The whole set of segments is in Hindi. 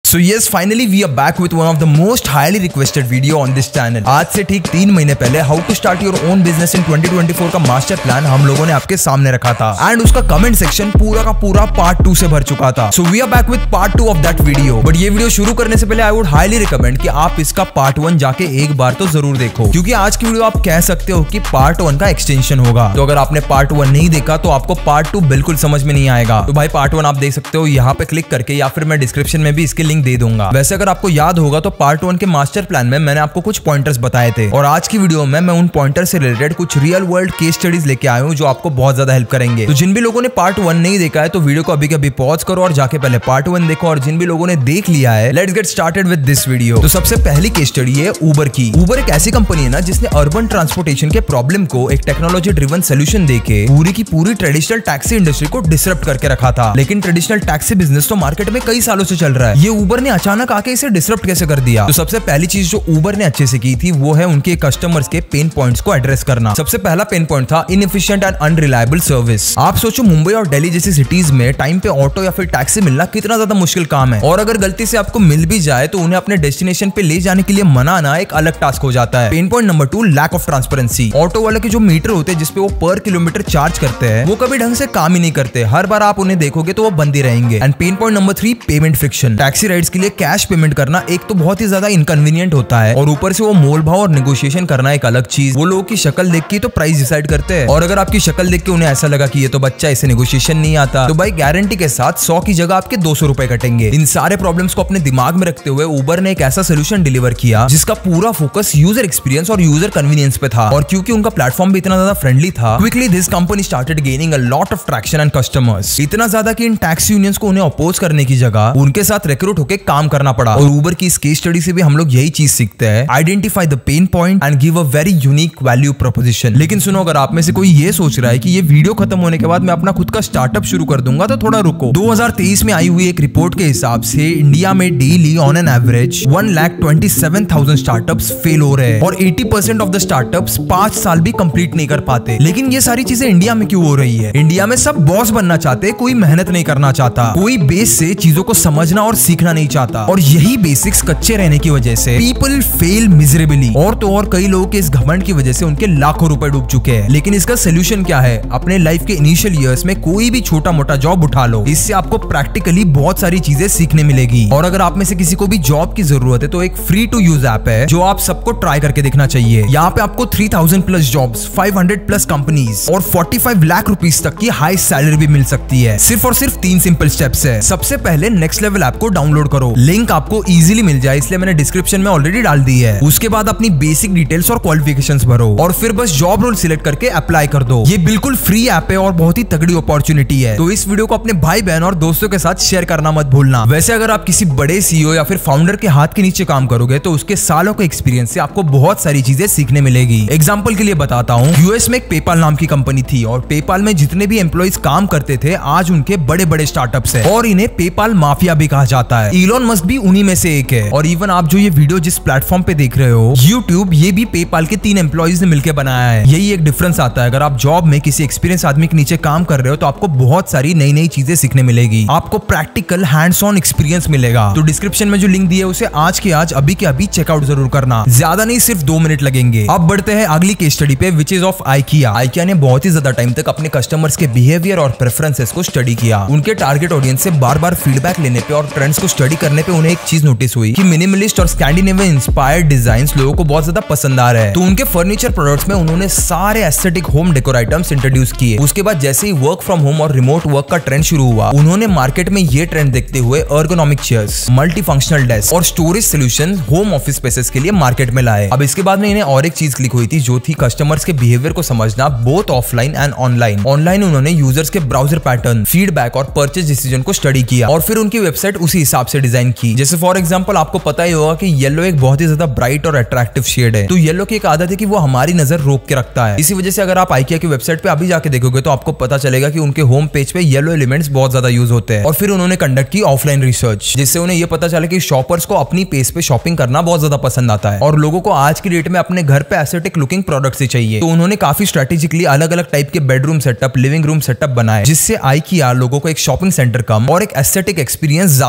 So yes, finally we are back with one of the most highly requested video on this channel. आज से ठीक 3 महीने पहले how to start your own business in 2024 का मास्टर प्लान हम लोगों ने आपके सामने रखा था एंड उसका कमेंट सेक्शन पूरा का पूरा पार्ट 2 से भर चुका था. So we are back with part 2 of that video. But ये वीडियो शुरू करने से पहले आई वुड हाईली रिकमेंड कि आप इसका पार्ट 1 जाके एक बार तो जरूर देखो, क्योंकि आज की वीडियो आप कह सकते हो कि पार्ट 1 का एक्सटेंशन होगा. तो अगर आपने पार्ट 1 नहीं देखा तो आपको पार्ट 2 बिल्कुल समझ में नहीं आएगा. तो भाई पार्ट 1 आप देख सकते हो यहाँ पे क्लिक करके, या फिर मैं डिस्क्रिप्शन में भी इसके लिंक दे दूंगा. वैसे अगर आपको याद होगा तो पार्ट 1 के मास्टर प्लान में मैंने आपको कुछ पॉइंटर्स बताए थे, और आज की वीडियो में मैं उन पॉइंटर से रिलेटेड कुछ रियल वर्ल्ड केस स्टडीज लेके आया हूँ जो आपको बहुत ज्यादा हेल्प करेंगे. तो जिन भी लोगों ने पार्ट 1 नहीं देखा है तो वीडियो को अभी कभी पॉज करो और जाके पहले पार्ट 1 देखो, और जिन भी लोगों ने देख लिया है let's get started with this video. तो सबसे पहली केस स्टडी है उबर की. उबर एक ऐसी कंपनी है ना जिसने अर्बन ट्रांसपोर्टेशन के प्रॉब्लम को एक टेक्नोलॉजी ड्रिवन सोल्यूशन देके पूरी की पूरी ट्रेडिशनल टैक्सी इंडस्ट्री को डिसरप्ट करके रखा था. लेकिन ट्रेडिशनल टैक्सी बिजनेस तो मार्केट में कई सालों से चल रहा है, ये उबर ने अचानक आके इसे डिसरप्ट कैसे कर दिया. तो सबसे पहली चीज जो उबर ने अच्छे से की थी वो है उनके कस्टमर्स के पेन पॉइंट्स को एड्रेस करना. सबसे पहला पेन पॉइंट था इनएफिशिएंट एंड अनरिलायबल सर्विस. आप सोचो मुंबई और दिल्ली जैसी सिटीज में टाइम पे ऑटो या फिर टैक्सी मिलना कितना ज्यादा मुश्किल काम है, और अगर गलती से आपको मिल भी जाए तो उन्हें अपने डेस्टिनेशन पे ले जाने के लिए मनाना एक अलग टास्क हो जाता है. Pain point number 2 lack of transparency. Auto वाले के जो मीटर होते हैं जिसपे वो पर किलोमीटर चार्ज करते हैं वो कभी ढंग से काम ही नहीं करते. हर बार आप उन्हें देखोगे तो वो बंद ही रहेंगे. And pain point number 3 payment friction. Taxi rides के लिए कैश पेमेंट करना एक तो बहुत ही ज्यादा इनकन्वीनियंट होता है, और ऊपर से वो मोल भाव और नेगोशिएशन करना एक अलग चीज. वो लोगों की शक्ल देख के तो प्राइस डिसाइड करते हैं, और अगर आपकी शक्ल देख के उन्हें ऐसा लगा कि ये तो बच्चा, इसे नेगोशिएशन नहीं आता, तो भाई गारंटी के साथ 100 की जगह आपके 200 रुपए कटेंगे. इन सारे प्रॉब्लम्स को अपने दिमाग में रखते हुए उबर ने एक ऐसा सोल्यूशन डिलीवर किया जिसका पूरा फोकस यूजर एक्सपीरियंस और यूजर कन्वीनियंस पे था. और क्योंकि उनका प्लेटफॉर्म भी इतना ज्यादा फ्रेंडली था, quickly this company started gaining a lot of traction and customers. इतना ज्यादा कि इन टैक्सी यूनियंस को उन्हें अपोज करने की जगह उनके साथ रिक्रूट होकर काम करना पड़ा. और उबर की इस केस स्टडी से भी हम लोग यही चीज सीखते हैं, identify the pain point and give a very unique value proposition. लेकिन सुनो, अगर आप में से कोई ये सोच रहा है कि ये वीडियो खत्म होने के बाद मैं अपना खुद का स्टार्टअप शुरू कर दूंगा, तो थोड़ा रुको. 2023 में आई हुई एक रिपोर्ट के हिसाब से इंडिया में daily on an average 1,27,000 startups fail हो रहे हैं, और 80% ऑफ द स्टार्टअप्स 5 साल भी कंप्लीट नहीं कर पाते. लेकिन ये सारी चीजें इंडिया में क्यों हो रही है? इंडिया में सब बॉस बनना चाहते, कोई मेहनत नहीं करना चाहता, कोई बेस से चीजों को समझना और सीखना नहीं चाहता, और यही बेसिक्स कच्चे रहने की वजह से पीपल फेल मिजरेबली. और तो और कई लोगों के इस घमंड की वजह से उनके लाखों रुपए डूब चुके हैं. लेकिन इसका सोल्यूशन क्या है? अपने लाइफ के इनिशियल ईयर्स में कोई भी छोटा मोटा जॉब उठा लो, इससे आपको प्रैक्टिकली बहुत सारी चीजें सीखने मिलेगी. और अगर आप में से किसी को भी जॉब की जरूरत है तो एक फ्री टू यूज ऐप है जो आप सबको ट्राई करके देखना चाहिए. यहाँ पे आपको 3000 प्लस जॉब्स, 500 प्लस कंपनीज और 45 लाख रुपीस तक की हाई सैलरी भी मिल सकती है. सिर्फ और सिर्फ 3 सिंपल स्टेप्स है. सबसे पहले नेक्स्ट लेवल ऐप को डाउनलोड करो. लिंक आपको इजीली मिल जाए, इसलिए मैंने डिस्क्रिप्शन में ऑलरेडी डाल दी है. उसके बाद अपनी बेसिक डिटेल्स और क्वालिफिकेशंस भरो, और फिर बस जॉब रोल सिलेक्ट करके अप्लाई कर दो. ये बिल्कुल फ्री ऐप है और बहुत ही तगड़ी अपॉर्चुनिटी है. तो इस वीडियो को अपने भाई बहन और दोस्तों के साथ शेयर करना मत भूलना. वैसे अगर आप किसी बड़े सीईओ या फिर फाउंडर के हाथ के नीचे काम करोगे तो उसके सालों के एक्सपीरियंस से आपको बहुत सारी चीजें सीखने मिलेगी. एग्जांपल के लिए बताता हूँ, यूएस में एक पेपाल नाम की कंपनी थी, और पेपाल में जितने भी एम्प्लॉइज काम करते थे आज उनके बड़े बड़े स्टार्टअप्स है, और इन्हें पेपाल माफिया भी कहा जाता है. इलॉन मस्क भी उन्हीं में से एक है. और इवन आप जो ये वीडियो जिस प्लेटफॉर्म पे देख रहे हो यूट्यूब, ये भी पेपाल के 3 एम्प्लॉइज ने मिलकर बनाया है. यही एक डिफरेंस आता है. अगर आप जॉब में किसी एक्सपीरियंस आदमी के नीचे काम कर रहे हो तो आपको बहुत सारी नई नई चीजें सीखने मिलेगी, आपको प्रैक्टिकल हैंड्स ऑन एक्सपीरियंस मिलेगा. तो डिस्क्रिप्शन में जो लिंक दिया है उसे आज के आज अभी के अभी चेकआउट जरूर करना. ज्यादा नहीं, सिर्फ 2 मिनट लगेंगे. अब बढ़ते हैं अगली केस स्टडी पे, which is of IKEA. IKEA ने बहुत ही ज्यादा टाइम तक अपने कस्टमर्स के बिहेवियर और प्रेफरेंसेस को स्टडी किया. उनके टारगेट ऑडियंस से बार बार फीडबैक लेने पे और ट्रेंड्स को स्टडी करने पे उन्हें एक चीज नोटिस हुई कि मिनिमलिस्ट और स्कैंडिनेवियन इंस्पायर्ड डिजाइन्स लोगों को बहुत ज्यादा पसंद आ रहे हैं. तो उनके फर्नीचर प्रोडक्ट्स में उन्होंने सारे aesthetic home decor items introduce किए. उसके बाद जैसे ही वर्क फ्रॉम होम और रिमोट वर्क का ट्रेंड शुरू हुआ, उन्होंने मार्केट में ये ट्रेंड देखते हुए ergonomic chairs, multi functional desk और storage solution home office spaces के लिए मार्केट में लाए. अब इसके बाद में इन्हें और एक चीज क्लिक हुई थी जो थी कस्टमर्स के बिहेवियर को समझना, both offline and online. Online उन्होंने यूजर्स के ब्राउजर पैटर्न, फीडबैक और परचेज डिसीजन को स्टडी किया, और फिर उनकी वेबसाइट उसी हिसाब से डिजाइन की. जैसे फॉर एग्जांपल आपको पता ही होगा कि येलो एक बहुत ही ज्यादा ब्राइट और अट्रैक्टिव शेड है. तो येलो की एक आदत है कि वो हमारी नजर रोक के रखता है. इसी वजह से अगर आप IKEA की वेबसाइट पे अभी जाके देखोगे तो आपको पता चलेगा कि उनके होम पेज पे येलो एलिमेंट्स बहुत ज्यादा यूज होते हैं. और फिर उन्होंने कंडक्ट की ऑफलाइन रिसर्च, जिससे उन्हें ये पता चला कि शॉपर्स को अपनी पेज पे शॉपिंग करना बहुत ज्यादा पसंद आता है, और लोगों को आज की डेट में अपने घर पे एस्थेटिक लुकिंग प्रोडक्ट्स ही चाहिए. तो उन्होंने काफी स्ट्रेटेजिकली अलग अलग टाइप के bedroom setup, living room setup बनाए, जिससे IKEA लोगों को एक शॉपिंग सेंटर कम और एक एस्थेटिक एक्सपीरियंस ज्यादा लगने लगा.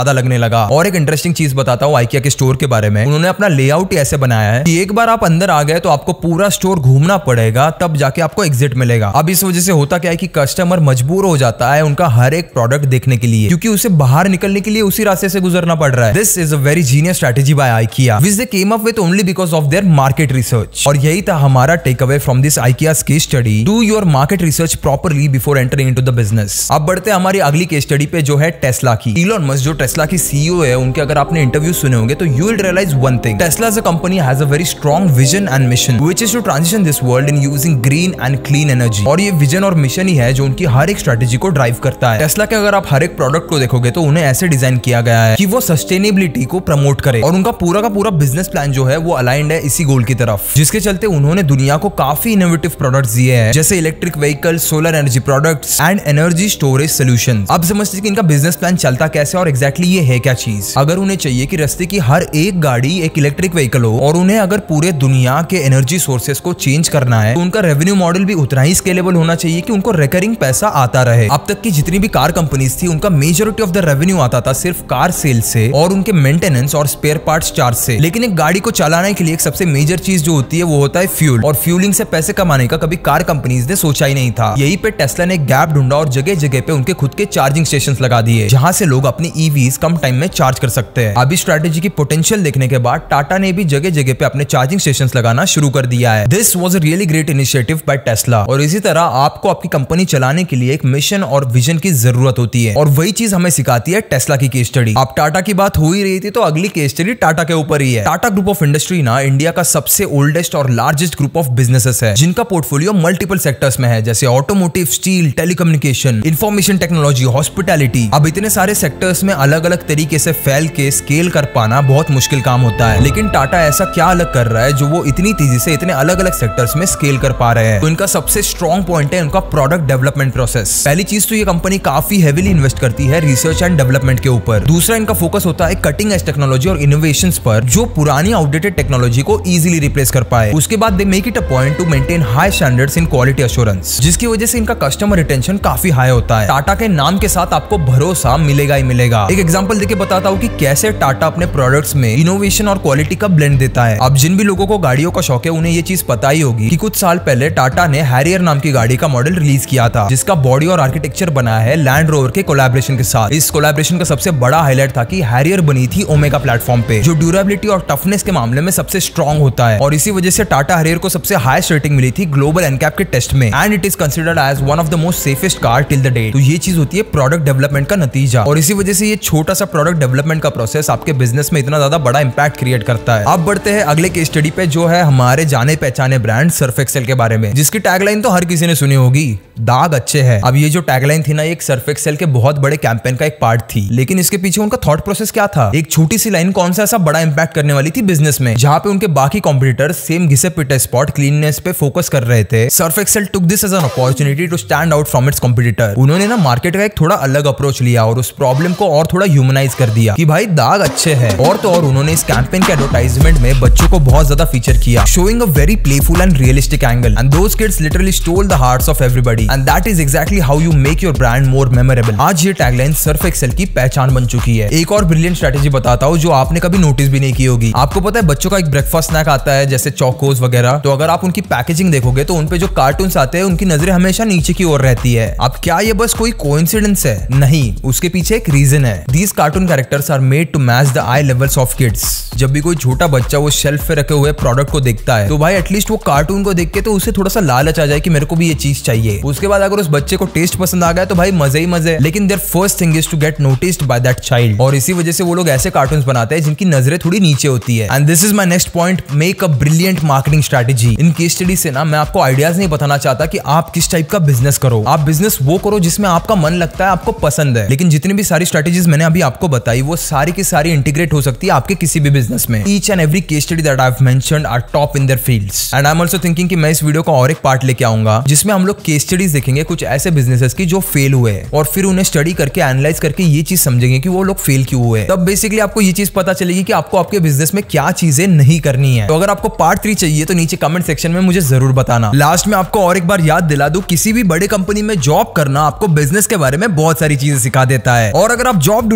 लगा। और एक इंटरेस्टिंग चीज बताता हूँ IKEA के स्टोर के बारे में। उन्होंने अपना लेआउट ऐसे बनाया है कि एक बार आप अंदर आ गए तो आपको पूरा स्टोर घूमना पड़ेगा, तब जाके आपको एग्जिट मिलेगा। अब इस वजह से होता क्या है कि कस्टमर मजबूर हो जाता है उनका हर एक प्रोडक्ट देखने के लिए, क्योंकि उसे बाहर निकलने के लिए उसी रास्ते से गुजरना पड़ रहा है। This is a very genius strategy by IKEA which they came up with only because of their market research। और यही था हमारा take away from this IKEA's case study। Do your market research properly before entering into the business। अब बढ़ते हैं हमारी अगली केस स्टडी पे जो है टेस्ला की। इलॉन मस्क जो टेस्ला की CEO है, उनके अगर आपने इंटरव्यू सुने होंगे तो you will realize one thing। Tesla as a company has a very strong vision and mission which is to transition this world in using green and clean energy। और ये विजन और मिशन ही है जो उनकी हर एक स्ट्रेटेजी को ड्राइव करता है। टेस्ला के अगर आप हर एक प्रोडक्ट को देखोगे तो उन्हें ऐसे डिजाइन किया गया है कि वो सस्टेनेबिलिटी को प्रमोट करे, और उनका पूरा का पूरा बिजनेस प्लान जो है वो अलाइंड है इसी गोल की तरफ, जिसके चलते उन्होंने दुनिया को काफी इनोवेटिव प्रोडक्ट्स दिए हैं, जैसे electric vehicle, solar energy products and energy storage solutions. अब समझते हैं कि इनका बिजनेस प्लान चलता कैसे और एग्जैक्टली ये है क्या चीज। अगर उन्हें चाहिए कि रास्ते की हर एक गाड़ी एक इलेक्ट्रिक व्हीकल हो, और उन्हें अगर पूरे दुनिया के एनर्जी सोर्सेस को चेंज करना है, तो उनका रेवेन्यू मॉडल भी उतना ही स्केलेबल होना चाहिए कि उनको रिकरिंग पैसा आता रहे। अब तक की जितनी भी कार कंपनीज थी, उनका मेजॉरिटी ऑफ द रेवेन्यू आता था सिर्फ कार सेल से और उनके मेंटेनेंस और स्पेयर पार्ट्स चार्ज से। लेकिन एक गाड़ी को चलाने के लिए एक सबसे मेजर चीज जो होती है वो होता है फ्यूल, और फ्यूलिंग से पैसे कमाने का कभी कार कंपनीज ने सोचा ही नहीं था। यही पे टेस्ला ने एक गैप ढूंढा और जगह जगह पे उनके खुद के चार्जिंग स्टेशन लगा दिए, जहां से लोग अपनी EVs कम टाइम में चार्ज कर सकते हैं। अभी स्ट्रेटेजी की पोटेंशियल देखने के बाद टाटा ने भी जगह जगह पे अपने चार्जिंग स्टेशन लगाना शुरू कर दिया है। This was a really great initiative by Tesla. और इसी तरह आपको आपकी कंपनी चलाने के लिए एक मिशन और विजन की जरूरत होती है, और वही चीज हमें सिखाती है टेस्ला की केस स्टडी। अब टाटा की बात हो ही रही थी तो अगली केस स्टडी टाटा के ऊपर ही है। टाटा ग्रुप ऑफ इंडस्ट्री ना इंडिया का सबसे ओल्डेस्ट और लार्जेस्ट ग्रुप ऑफ बिजनेसेस है, जिनका पोर्टफोलियो मल्टीपल सेक्टर्स में है, जैसे automotive, steel, telecommunication, information technology, hospitality. अब इतने सारे सेक्टर्स में अलग अलग तरीके से फैल के स्केल कर पाना बहुत मुश्किल काम होता है, लेकिन टाटा ऐसा क्या अलग कर रहा है जो वो इतनी तेजी से इतने अलग अलग सेक्टर्स में स्केल कर पा रहे हैं। तो इनका सबसे स्ट्रॉन्ग पॉइंट है उनका प्रोडक्ट डेवलपमेंट प्रोसेस। पहली चीज तो ये कंपनी काफी हेवीली इन्वेस्ट करती है रिसर्च एंड डेवलपमेंट के ऊपर। दूसरा, इनका फोकस होता है कटिंग एज टेक्नोलॉजी और इनोवेशंस पर, जो पुरानी आउटडेटेड टेक्नोलॉजी को इजीली रिप्लेस कर पाए। उसके बाद they make it a point to maintain high standards in quality assurance, जिसकी वजह से इनका कस्टमर रिटेंशन काफी हाई होता है। टाटा के नाम के साथ आपको भरोसा मिलेगा ही मिलेगा। एक एग्जांपल देके बताता हूँ कि कैसे टाटा अपने प्रोडक्ट्स में इनोवेशन और क्वालिटी का ब्लेंड देता है। अब जिन भी लोगों को गाड़ियों का शौक है उन्हें ये चीज पता ही होगी कि कुछ साल पहले टाटा ने हैरियर नाम की गाड़ी का मॉडल रिलीज किया था, जिसका बॉडी और आर्किटेक्चर बनाया है लैंड रोवर के कोलैबोरेशन के साथ। इस कोलैबोरेशन का सबसे बड़ा हाईलाइट था कि हैरियर बनी थी ओमेगा प्लेटफॉर्म पे, जो ड्यूरेबिलिटी और टफनेस के मामले में सबसे स्ट्रॉन्ग होता है, और इसी वजह से टाटा हैरियर को सबसे हाईएस्ट रेटिंग मिली थी ग्लोबल एनकैप के टेस्ट में, and it is considered as one of the most safest car till the date. तो ये चीज होती है प्रोडक्ट डेवलपमेंट का नतीजा, और इसी वजह से ये छोटा सा प्रोडक्ट डेवलपमेंट का प्रोसेस आपके बिजनेस में इतना ज्यादा बड़ा इंपैक्ट क्रिएट करता है। अब बढ़ते हैं अगले केस स्टडी पे, जो है हमारे जाने पहचाने ब्रांड सर्फ एक्सेल के बारे में, जिसकी टैगलाइन तो हर किसी ने सुनी होगी, दाग अच्छे हैं। अब ये जो टैगलाइन थी ना, एक सर्फ एक्सेल के बहुत बड़े कैंपेन का एक पार्ट थी, लेकिन इसके पीछे उनका थॉट प्रोसेस क्या था? एक छोटी सी लाइन कौन सा ऐसा बड़ा इंपैक्ट करने वाली थी बिजनेस में, जहां पे उनके बाकी कॉम्पिटिटर्स सेम घिसे पिटे स्पॉट क्लीननेस पे फोकस कर रहे थे। Surf Excel took this as an opportunity to stand out from its competitor. उन्होंने ना मार्केट का एक थोड़ा अलग अप्रोच लिया और उस प्रॉब्लम को और थोड़ा ह्यूमनाइज कर दिया कि भाई दाग अच्छे हैं। और तो और उन्होंने इस कैंपेन के एडवर्टाइजमेंट में बच्चों को बहुत ज्यादा फीचर किया, showing a very playful and realistic angle, and those kids literally stole the hearts of everybody, and that is exactly how you make your brand more memorable. आज ये टैगलाइन सर्फ एक्सेल की पहचान बन चुकी है। एक और ब्रिलियंट स्ट्रेटेजी बताता हूँ जो आपने कभी नोटिस भी नहीं की होगी। आपको पता है बच्चों का एक ब्रेकफास्ट स्नैक आता है जैसे चोकोस वगैरह, तो अगर आप उनकी पैकेजिंग देखोगे तो उनपे जो कार्टून्स आते हैं उनकी नजरें हमेशा नीचे की ओर रहती है। अब क्या ये बस कोई कोइंसिडेंस है? नहीं, उसके पीछे एक रीजन है। These cartoon characters are made to match the eye levels of kids. जब भी कोई छोटा बच्चा वो शेल्फ पे रखे हुए प्रोडक्ट को देखता है तो भाई एटलीस्ट वो कार्टून को देख के तो उसे थोड़ा सा लालच आ जाए कि मेरे को भी ये चीज चाहिए। उसके बाद अगर उस बच्चे को टेस्ट पसंद आ गया तो भाई मजे ही मजे, लेकिन their first thing is to get noticed by that child. और इसी वजह से वो लोग ऐसे कार्टून्स बनाते हैं जिनकी नजरें थोड़ी नीचे होती है। And this is my next point, make a brilliant marketing strategy. इन केस स्टडी से ना मैं आपको आइडियाज नहीं बताना चाहता कि आप किस टाइप का बिजनेस करो। आप बिजनेस वो करो जिसमें आपका मन लगता है, आपको पसंद है। लेकिन जितनी भी सारी स्ट्रेटेजीज मैंने अभी आपको बताई वो सारी की सारी इंटीग्रेट हो सकती है आपके किसी भी बिजनेस में। Each and every case study that I have mentioned are top in their fields. And I am also thinking कि मैं इस वीडियो का और एक पार्ट लेके आऊंगा जिसमें हम लोग केस स्टडीज देखेंगे कुछ ऐसे बिजनेसेस की जो फेल हुए और फिर उन्हें स्टडी करके एनालाइज करके ये चीज समझेंगे कि वो लोग फेल क्यों हुए। तब बेसिकली आपको ये चीज पता चलेगी कि आपको आपके बिजनेस में क्या चीजें नहीं करनी है। तो अगर आपको पार्ट 3 चाहिए तो नीचे कमेंट सेक्शन में मुझे जरूर बताना। लास्ट में आपको और एक बार याद दिला दूं, किसी भी बड़े कंपनी में जॉब करना आपको बिजनेस के बारे में बहुत सारी चीजें सिखा देता है। और अगर आप जॉब ढूंढ रहे हो तो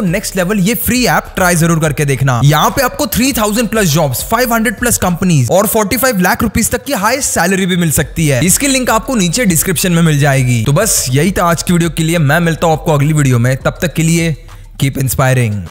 नेक्स्ट लेवल ये फ्री ऐप ट्राई जरूर करके देखना। यहाँ पे आपको 3000 प्लस जॉब्स, 500 प्लस कंपनीज और 45 लाख रुपीस तक की हाईएस्ट सैलरी भी मिल सकती है। इसकी लिंक आपको नीचे डिस्क्रिप्शन में मिल जाएगी। तो बस यही था आज की वीडियो के लिए। मैं मिलता हूँ आपको अगली वीडियो में, तब तक के लिए कीप इंस्पायरिंग।